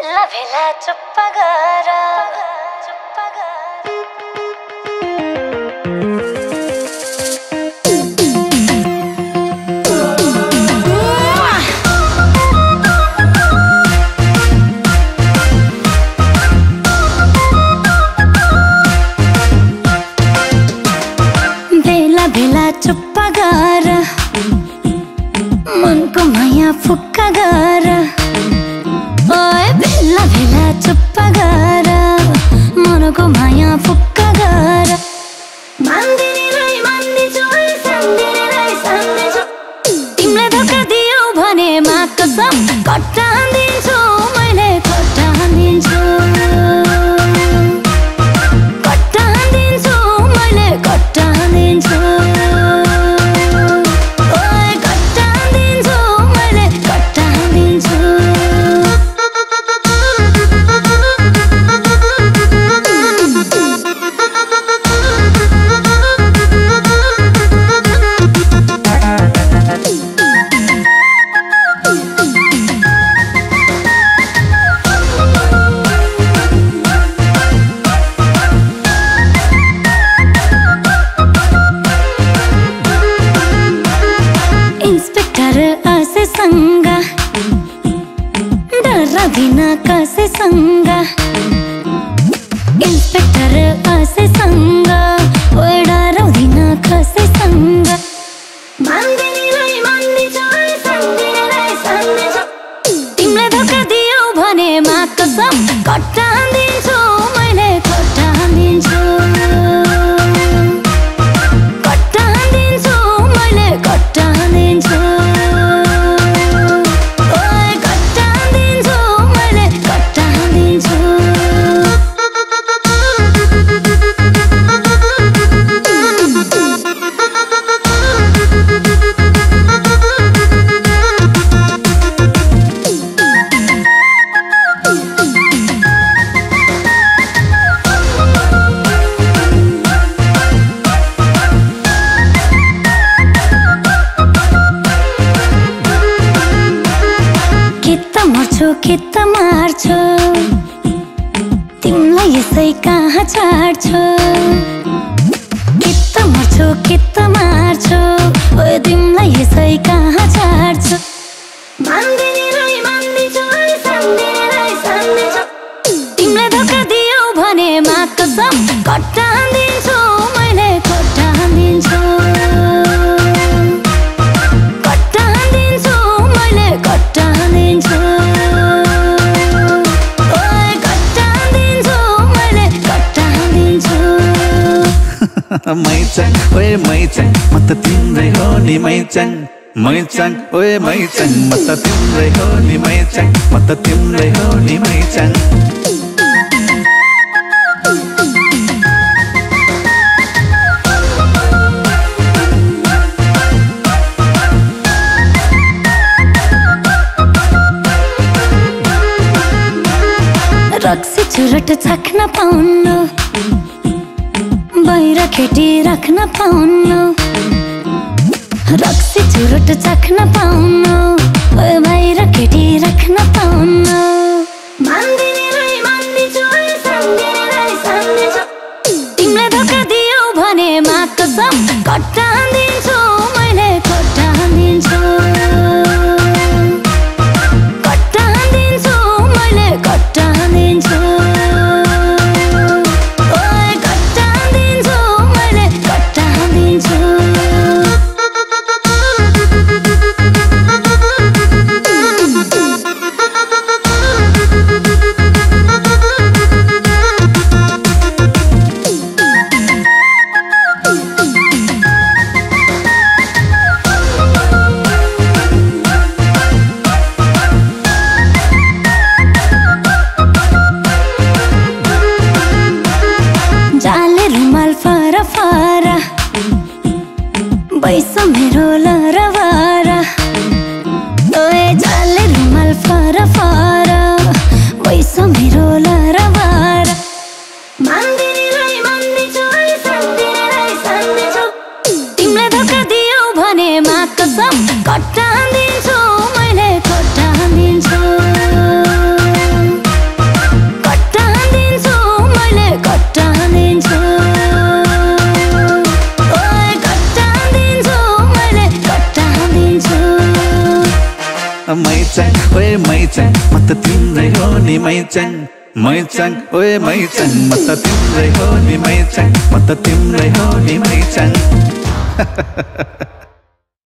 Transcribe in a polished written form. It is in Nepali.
भेला भेला चुप्प गर भेला भेला चुप्प गर मनको माया फुक्का गर भेला भेला चुप्प गर मनको माया फुक्का गर मान्दिनीलाई मान्दिन्छु सम्झिनेलाई सम्झिन्छु तिमीले धोका दियौ भने मा कसम कट्टा हान्दिन्छु मैले कट्टा हान्दिन्छु कट्टा हान्दिन्छु मैले कट्टा हान्दिन्छु कट्टा हान्दिन्छु मैले कट्टा हान्दिन्छु संगा डर बिना कैसे संगा इंस्पेक्टर कैसे संगा ओए डर बिना कैसे संगा मान्दिनीलाई मान्दिन्छु सम्झिनेलाई सम्झिन्छु तिमीले धोका दियौ भने मा कसम कट्टा हान्दिन्छु मैले कट्टा हान्दिन्छु कट्टा हान्दिन्छु मैले कट्टा हान्दिन्छु कित मार्छु तिमीलाई यसै कहाँ छाड्छु कित मर्छु कित मार्छु ओ तिमीलाई यसै कहाँ छाड्छु मान्दिनीलाई मान्दिन्छु सम्झिनेलाई सम्झिन्छु तिमीले धोका दियौ भने मा कसम कट्टा हान्दिन्छु मैले कट्टा हान्दिन्छु कट्टा हान्दिन्छु मैले कट्टा हान्दिन्छु मैचङ ओए मैचङ म त तिम्रै हो नि मैचङ मैचङ ओए मैचङ म त तिम्रै हो नि मैचङ म त तिम्रै हो नि मैचङ रक्सी चुरट चाख्न पाउनु बाहिर केटी राख्न पाउनु रक्सी चुरोट चाख्न पाउनु बाहिर केटी राख्न पाउनु मान्दिनीलाई मान्दिन्छु सम्झिनेलाई सम्झिन्छु तिमीले धोका दियौ भने मा कसम कट्टा हान्दिन्छु मैले कट्टा हान्दिन्छु कट्टा हान्दिन्छु मैले कट्टा हान्दिन्छु मैचङ ओए मैचङ म त तिम्रै हो नि मैचङ मैचङ ओए मैचङ म त तिम्रै हो नि मैचङ म त तिम्रै हो नि मैचङ